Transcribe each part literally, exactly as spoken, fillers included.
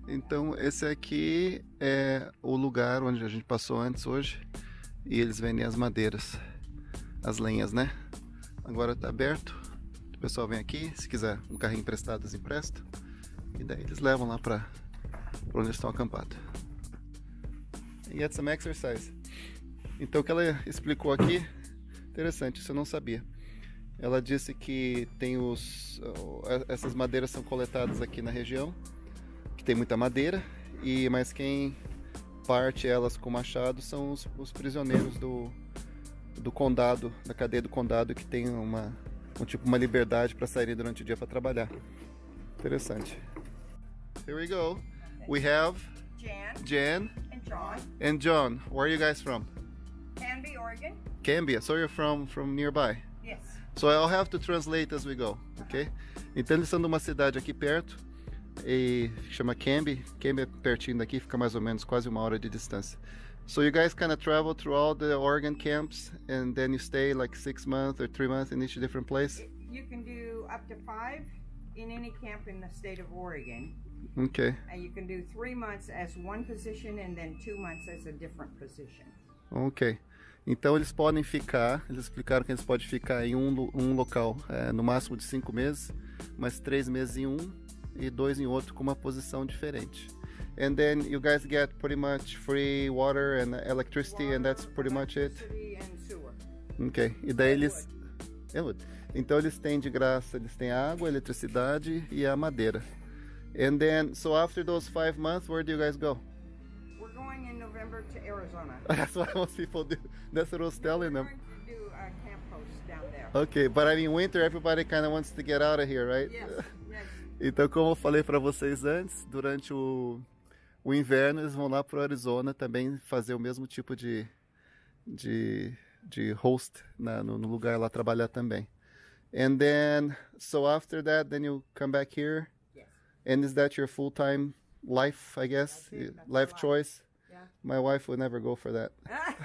Então esse aqui é o lugar onde a gente passou antes hoje. E eles vendem as madeiras, as lenhas, né? Agora tá aberto. O pessoal vem aqui, se quiser um carrinho emprestado, eles emprestam. E daí eles levam lá pra, pra onde eles estão acampados. E get some exercise. Então o que ela explicou aqui, interessante, isso eu não sabia. Ela disse que tem os, essas madeiras são coletadas aqui na região, que tem muita madeira, e mas quem parte elas com machado são os, os prisioneiros do, do condado, da cadeia do condado, que tem uma, um tipo uma liberdade para sair durante o dia para trabalhar. Interessante. Here we go. We have Jan, Jan and John. and John. Where are you guys from? Canby, Oregon. Cambia. So you're from from nearby. Yes. So I'll have to translate as we go, ok? Então eles são de uma cidade aqui perto, e chama Canby. Canby é pertinho daqui, fica mais ou menos quase uma hora de distância. So you guys kind of travel through all the Oregon camps, and then you stay like six months or three months in each different place? You can do up to five in any camp in the state of Oregon. Ok. And you can do three months as one position and then two months as a different position. Ok. Então eles podem ficar, eles explicaram que eles podem ficar em um, um local é, no máximo de cinco meses, mas três meses em um e dois em outro com uma posição diferente. And then you guys get pretty much free water and electricity, Water, and that's pretty much it. electricity and sewer. Ok. E daí eles... É wood. Então eles têm de graça, eles têm água, eletricidade e a madeira. And then, so after those five months, where do you guys go? We're going in November to Arizona. That's what most people do. That's what I was telling We're them. going to do a camp host down there. Okay, but I mean winter, everybody kind of wants to get out of here, right? Yes, yes. Então, como eu falei para vocês antes, durante o, o inverno eles vão lá para o Arizona também fazer o mesmo tipo de de, de host na, no, no lugar lá, trabalhar também. And then, so after that, then you come back here. Yes. And is that your full-time life, I guess? That's it, that's Life my life. choice? Yeah. My wife would never go for that.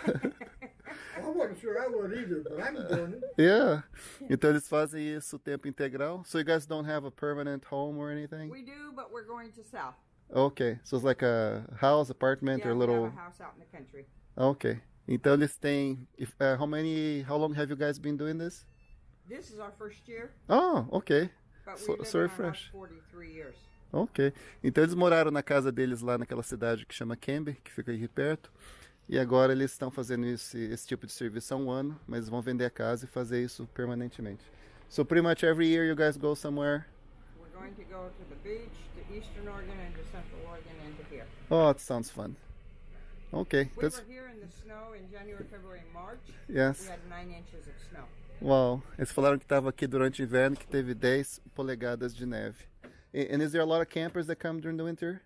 I wasn't sure I would either, but I'm doing it. Yeah. Então eles fazem isso tempo integral. So you guys don't have a permanent home or anything? We do, but we're going to sell. Okay. So it's like a house, apartment, Yeah, or a we little... have a house out in the country. Okay. Então eles têm... If, uh, how many... How long have you guys been doing this? This is our first year, Oh, okay. but So- we've been so in our house fresh. forty-three years. Ok. Então eles moraram na casa deles lá naquela cidade que chama Canby, que fica aqui perto. E agora eles estão fazendo esse, esse tipo de serviço há um ano, mas vão vender a casa e fazer isso permanentemente. So pretty much every year you guys go somewhere? We're going to go to the beach, to Eastern Oregon, and to Central Oregon, and to here. Oh, it sounds fun. Okay. We That's, were here in the snow in January, February, and March. yes. We had nine inches of snow. Uau. Eles falaram que estava aqui durante o inverno, que teve dez polegadas de neve. And is there a lot of campers that come during the winter?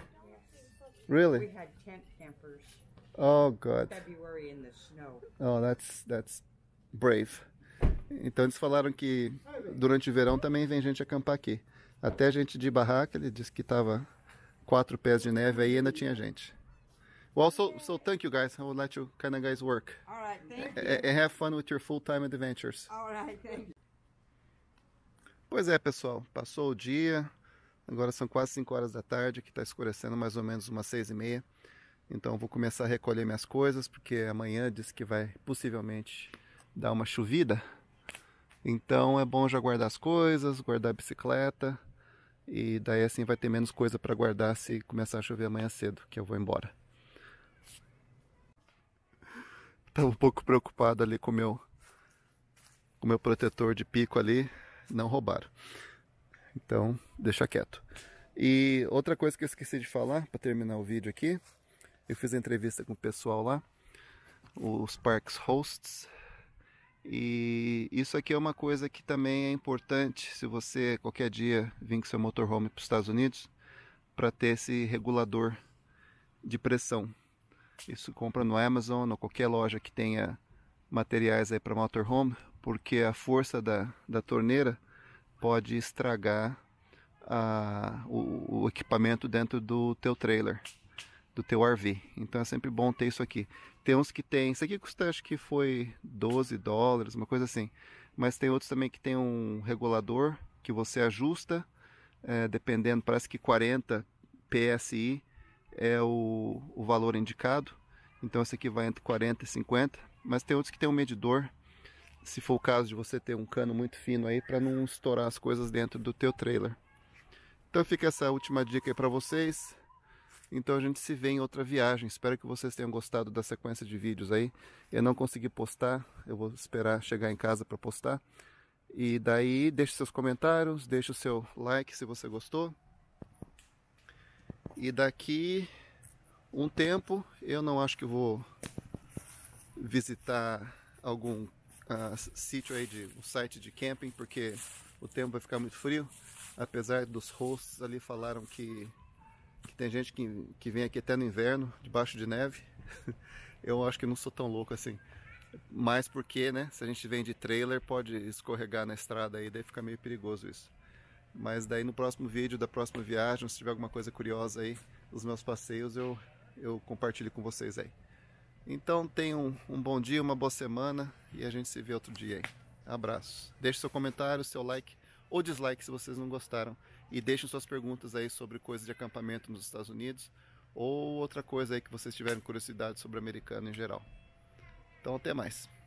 We Really? had tent campers Oh, God. February in the snow. Oh, that's, that's brave. Então eles falaram que durante o verão também vem gente acampar aqui. Até gente de barraca, ele disse que tava quatro pés de neve aí e ainda tinha gente. Well, so, so thank you guys. I will let you kind of guys work. All right, thank you. And have fun with your full-time adventures. All right, thank you. Pois é, pessoal. Passou o dia. Agora são quase cinco horas da tarde, que está escurecendo mais ou menos umas seis e meia. Então eu vou começar a recolher minhas coisas, porque amanhã diz que vai possivelmente dar uma chovida. Então é bom já guardar as coisas, guardar a bicicleta. E daí assim vai ter menos coisa para guardar se começar a chover amanhã cedo, que eu vou embora. Estava um pouco preocupado ali com o meu, com o meu protetor de pico ali. Não roubaram. Então, deixa quieto. E outra coisa que eu esqueci de falar, para terminar o vídeo aqui. Eu fiz a entrevista com o pessoal lá, os Parks Hosts. E isso aqui é uma coisa que também é importante se você qualquer dia vir com seu motorhome para os Estados Unidos, para ter esse regulador de pressão. Isso compra no Amazon ou qualquer loja que tenha materiais aí para motorhome, porque a força da, da torneira pode estragar a, o, o equipamento dentro do teu trailer, do teu R V. Então é sempre bom ter isso aqui. Tem uns que tem, isso aqui custa, acho que foi doze dólares, uma coisa assim. Mas tem outros também que tem um regulador que você ajusta, é, dependendo, parece que quarenta P S I é o, o valor indicado. Então esse aqui vai entre quarenta e cinquenta, mas tem outros que tem um medidor, se for o caso de você ter um cano muito fino aí, para não estourar as coisas dentro do teu trailer. Então fica essa última dica aí para vocês. Então a gente se vê em outra viagem. Espero que vocês tenham gostado da sequência de vídeos aí. Eu não consegui postar, eu vou esperar chegar em casa para postar. E daí deixe seus comentários, deixe o seu like se você gostou. E daqui um tempo eu não acho que vou visitar algum uh, sítio aí de um site de camping, porque o tempo vai ficar muito frio. Apesar dos hosts ali falaram que, que tem gente que, que vem aqui até no inverno, debaixo de neve. Eu acho que não sou tão louco assim. Mais porque, né, se a gente vem de trailer, pode escorregar na estrada aí, daí fica meio perigoso isso. Mas daí no próximo vídeo da próxima viagem, se tiver alguma coisa curiosa aí, os meus passeios, eu, eu compartilho com vocês aí. Então tenham um, um bom dia, uma boa semana e a gente se vê outro dia aí. Abraço. Deixe seu comentário, seu like ou dislike se vocês não gostaram. E deixem suas perguntas aí sobre coisas de acampamento nos Estados Unidos ou outra coisa aí que vocês tiverem curiosidade sobre o americano em geral. Então até mais.